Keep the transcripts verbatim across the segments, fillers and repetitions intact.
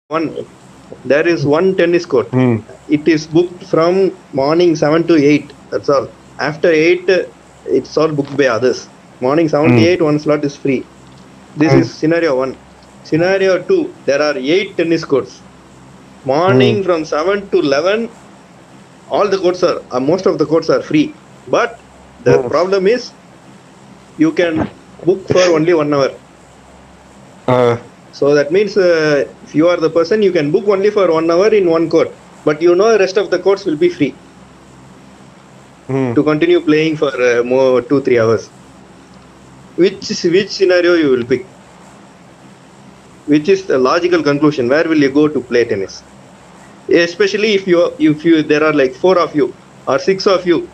one. There is one tennis court. Hmm. It is booked from morning seven to eight. That's all. After eight, uh, it's all booked by others. Morning seven to Hmm. eight, one slot is free. This Hmm. is scenario one. Scenario two, there are eight tennis courts. Morning from seven to eleven, all the courts are, uh, most of the courts are free. But the Hmm. problem is, you can book for only one hour. Uh, So that means uh, if you are the person, you can book only for one hour in one court. But you know the rest of the courts will be free hmm. to continue playing for uh, more two, three hours. Which is, which scenario you will pick? Which is the logical conclusion? Where will you go to play tennis? Especially if you if you there are like four of you or six of you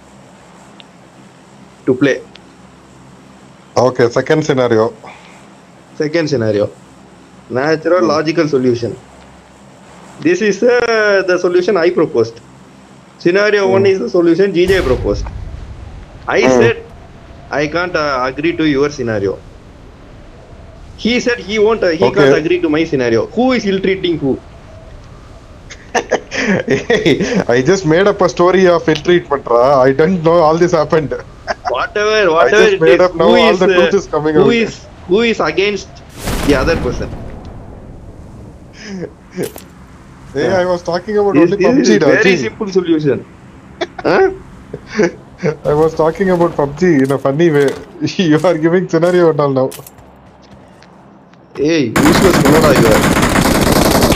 to play. Okay, second scenario. Second scenario, natural Hmm. logical solution. This is uh, the solution I proposed. Scenario one Hmm. is the solution G J proposed. I Hmm. said I can't uh, agree to your scenario. He said he won't. Uh, he Okay. can't agree to my scenario. Who is ill-treating who? Hey, I just made up a story of ill treatment. Ra. I didn't know all this happened. Whatever, I whatever just it made is. up now. Who All is the truth uh, is coming who out. is who is against the other person? Hey, Yeah. I was talking about This, only this PUBG, is very Raji. simple solution. Huh? I was talking about PUBG in a funny way. You are giving scenario and all now. Hey, useless fellow you are.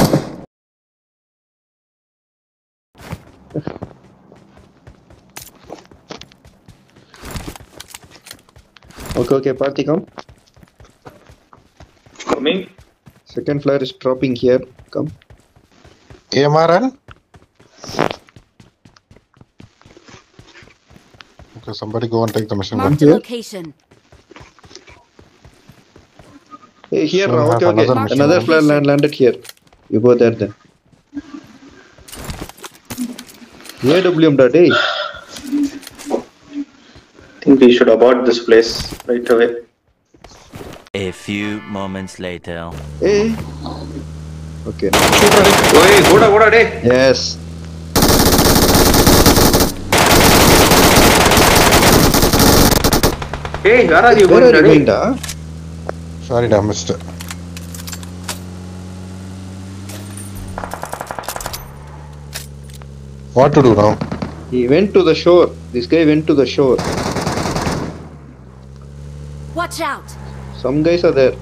Okay, okay, party come. Coming. Second flare is dropping here. Come. A M R N? Okay, somebody go and take the machine gun. Marked a Here. location. Hey, here. Soon Now, have okay, okay. another Marked a machine Another gun. flare land, location. landed here. You go there then. A W M dot. Hey. I think we should abort this place right away. A few moments later. Hey. Okay. Oi, goda goda day. Yes. Hey, where are you Where going are you going, today? da? Sorry, I missed it. What to do now? He went to the shore. This guy went to the shore. Watch out! Some guys are there.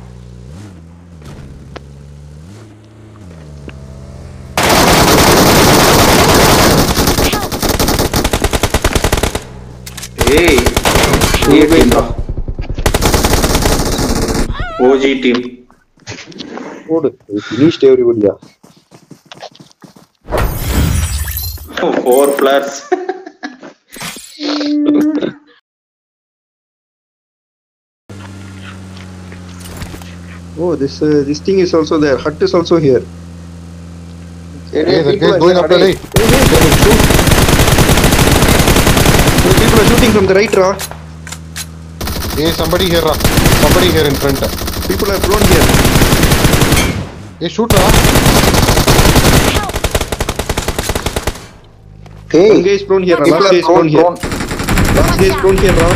Hey, hey team. O G team. Good. We finished everybody. Yeah. Four flares. Oh, this uh, this thing is also there. Hut is also here. Hey, Hey, that people guy are is going there. after Hey, me. hey, hey, they will shoot. Hey, people are shooting from the right, Ra. Hey, somebody here, Ra. Somebody here in front. People are blown here. Hey, shoot, Ra. One guy is prone here. Ra. People Last are guy is prone here. Last guy is prone here, Ra.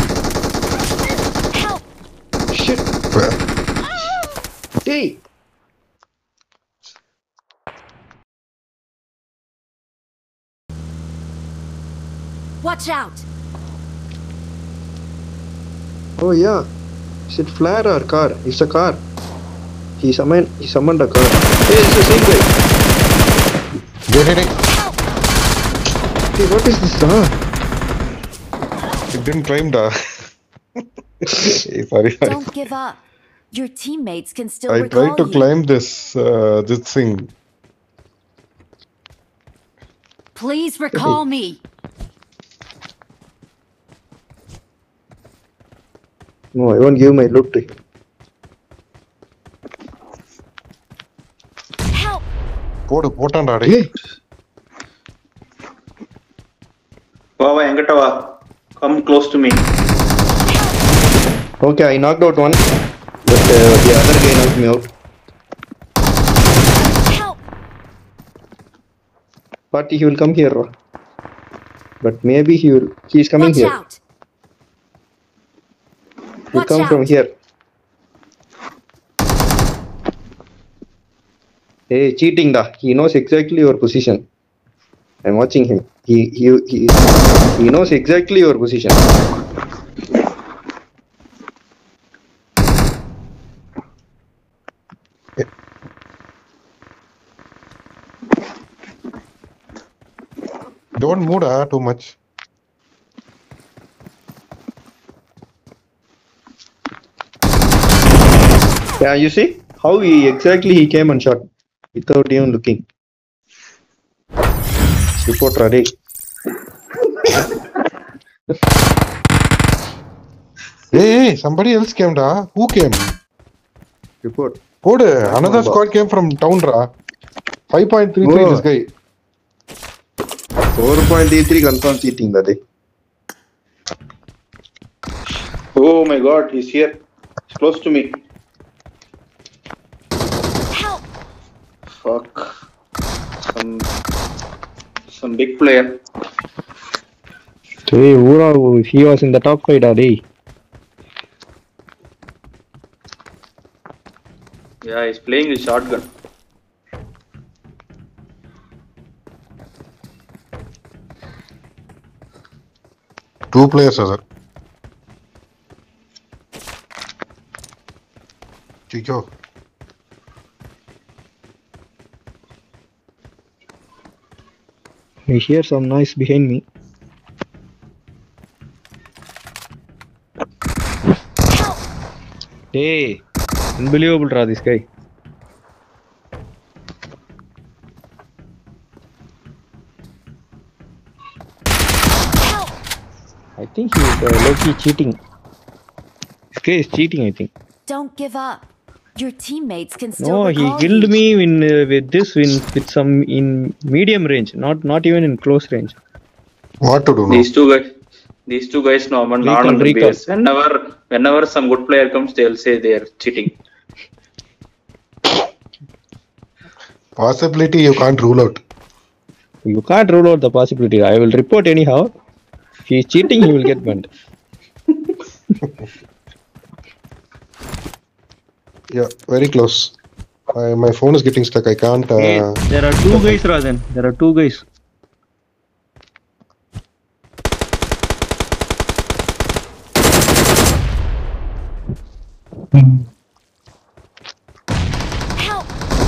Help! Shit. Hey. Watch out! Oh yeah. Is it flare or car? It's a car. He summoned. He summoned a car. Hey, it's the same guy. Get hitting. Hey, what is this, Ra? It didn't climb, da. Hey, sorry, sorry. Don't give up. Your teammates can still I recall tried to you. climb this, uh, this thing. Please recall me. No, I won't give my loot to him. Help! போடு போட்டான்டா டேய். Hey. Va va engata va. Come close to me. Okay, I knocked out one, but uh, the other guy knocked me out. Party, he will come here. But maybe he will. He is coming Watch here. out! He Watch come from out! here. Hey, cheating da. He knows exactly your position. I'm watching him. He he he he knows exactly your position. Don't move ah, too much. Yeah, you see how he exactly he came and shot without even looking. Report ready. Hey, hey, somebody else came da. Who came? Report. Good. Another squad came from town da. five point three three Oh. this guy. four point three three confirm cheating that day. Oh my god, he's here. He's close to me. Help! Fuck. Some some big player. Hey, Ura, he was in the top five, daddy. Yeah, he's playing with shotgun. Two players, sir. Chico. I hear some noise behind me. Help! Hey, unbelievable, ra, this guy. Help! I think he is uh, low-key cheating. This guy is cheating, I think. Don't give up. Your teammates can still No, he recall killed you. me in uh, with this in with some in medium range, not not even in close range. What to do now? These two guys, these two guys know I'm not Recon, on the recon. base. Whenever, whenever some good player comes, they'll say they are cheating. Possibility you can't rule out. You can't rule out the possibility. I will report anyhow. If he is cheating, he will get banned. Yeah, very close. I, my phone is getting stuck. I can't. Hey, Uh, there are two guys, Rajan. There are two guys. Help!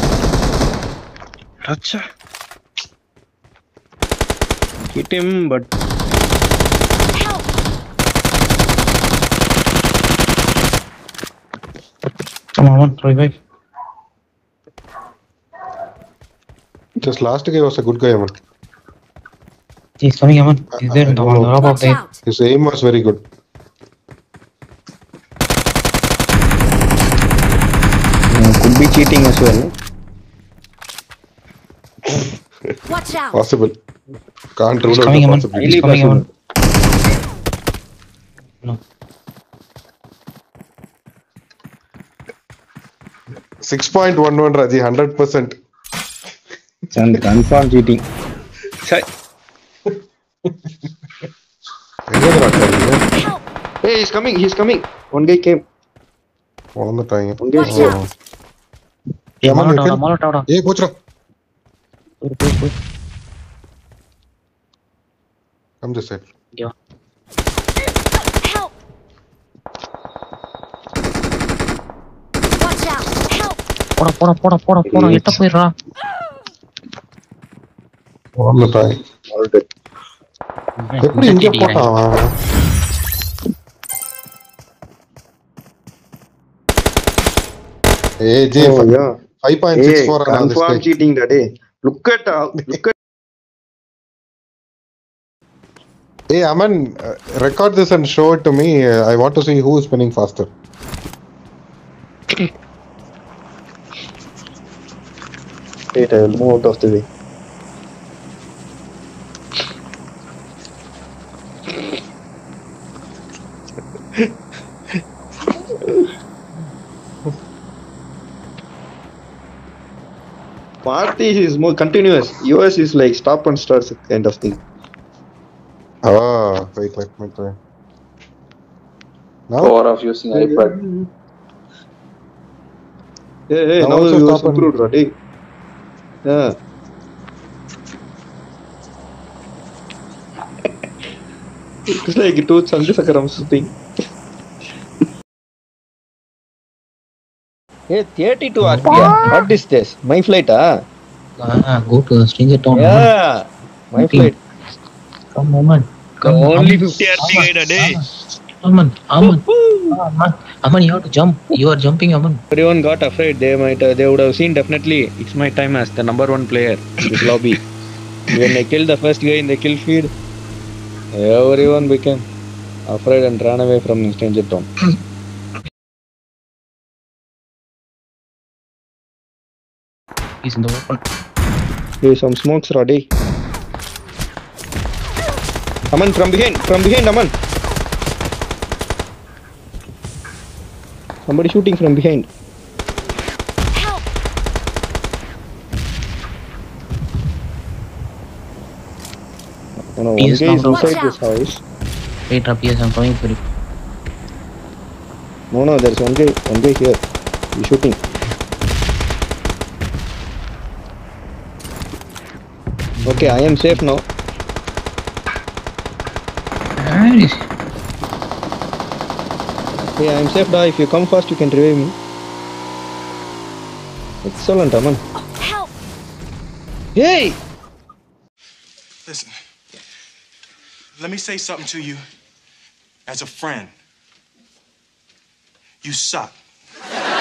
Acha. Hit him, but Help! Come on, one, revive. just last guy was a good guy, man. He's coming, Aman. He's there I on the don't know. top of Watch there. out! His aim was very good. uh, could be cheating as well. Watch out! Possible. Can't He's rule out coming, the Aman. possibility. He's Highly coming, possible. Aman. No. six point one one, Raji, one hundred percent. And confirm cheating. Chai. Help! Hey, he's coming. He's coming. One guy came. One the time. One guy Watch came. out! Yeah, man, Molotov, kill. Molotov. Hey, coach, Push, push, push. come this side. Yeah. Help! Watch out! Help! போடா போடா போடா போடா போடா எட்ட போயிடுறா One the time. All dead. எப்படி இங்க போட்டான் அவன்? Hey, J, Oh, yeah. five point six four Hey, on this confirm guy. cheating that day. Look at uh, look at. Hey, Aman, uh, record this and show it to me. Uh, I want to see who is spinning faster. Wait, I will move out of the way. Party is more continuous. Yours is like stop and start kind of thing. Ah, wait, let me try. Now? Power of using iPad. Hey, hey, Now now also you stop and- improved, right? Yeah. It's like two Chandrasekaram thing. Hey, thirty-two R P M. What is this? My flight, ah? Ah, go to the stranger town. Yeah. My Okay. flight. Come, Aman. The Come, only Aman. fifty R P guide a day. Aman, Aman, Aman, Aman, you have to jump. You are jumping, Aman. Everyone got afraid. They might, uh, they would have seen definitely. It's my time as the number one player in this lobby. When I killed the first guy in the kill feed, everyone became afraid and ran away from Stranger Town. He's in the open. Hey, some smokes, Roddy. Aman, from behind, from behind, Aman. Somebody shooting from behind. Help! Oh, no, one He is guy is knocked out. inside this house. Wait, up, yes, I'm coming for you. No, no, there's one guy, one guy here. He's shooting. Okay, I am safe now. Where is he? Hey, I am safe now. If you come fast, you can revive me. Excellent, Aman. Help! Hey! Listen, let me say something to you as a friend. You suck.